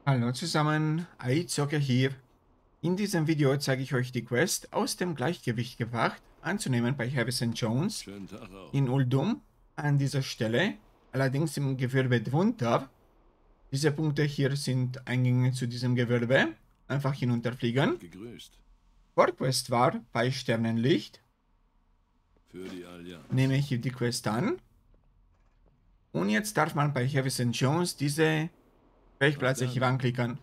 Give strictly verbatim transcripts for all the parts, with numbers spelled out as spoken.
Hallo zusammen, iZocker hier. In diesem Video zeige ich euch die Quest aus dem Gleichgewicht gebracht anzunehmen bei Harry Sankt John's Schönen Tag auch. in Uldum an dieser Stelle, allerdings im Gewölbe drunter. Diese Punkte hier sind Eingänge zu diesem Gewölbe, einfach hinunterfliegen. Gegrüßt. Vorquest war bei Sternenlicht, Für die Allianz. nehme ich die Quest an. Und jetzt darf man bei Harry Sankt John's diese Sprechplatz hier anklicken.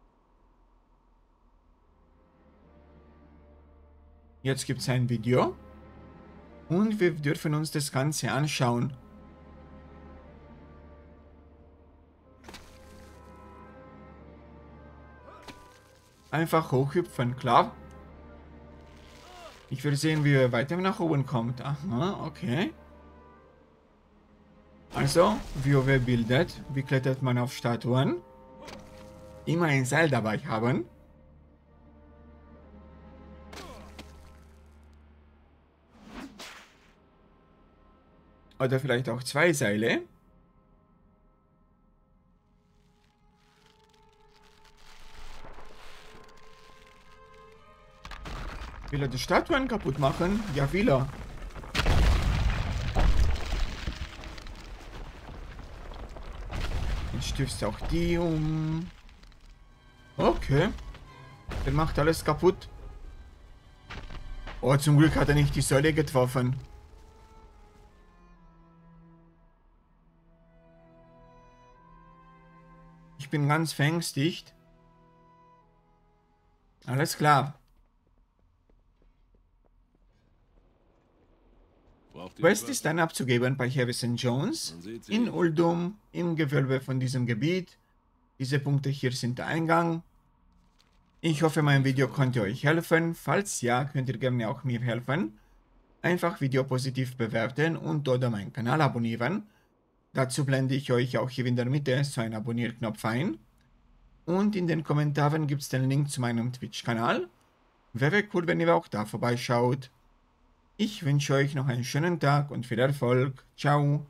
Jetzt gibt es ein Video und wir dürfen uns das Ganze anschauen. Einfach hochhüpfen, klar. Ich will sehen, wie er weiter nach oben kommt. Aha, okay. Also, WoW bildet, wie klettert man auf Statuen. Immer ein Seil dabei haben. Oder vielleicht auch zwei Seile. Will er die Statuen kaputt machen? Ja, will er. Jetzt stößt auch die um. Okay. Der macht alles kaputt. Oh, zum Glück hat er nicht die Säule getroffen. Ich bin ganz verängstigt. Alles klar. Quest ist dann abzugeben bei Harry Sankt John's in Uldum im Gewölbe von diesem Gebiet. Diese Punkte hier sind der Eingang. Ich hoffe, mein Video konnte euch helfen. Falls ja, könnt ihr gerne auch mir helfen. Einfach Video positiv bewerten und oder meinen Kanal abonnieren. Dazu blende ich euch auch hier in der Mitte so einen Abonnierknopf ein. Und in den Kommentaren gibt es den Link zu meinem Twitch-Kanal. Wäre cool, wenn ihr auch da vorbeischaut. Ich wünsche euch noch einen schönen Tag und viel Erfolg. Ciao.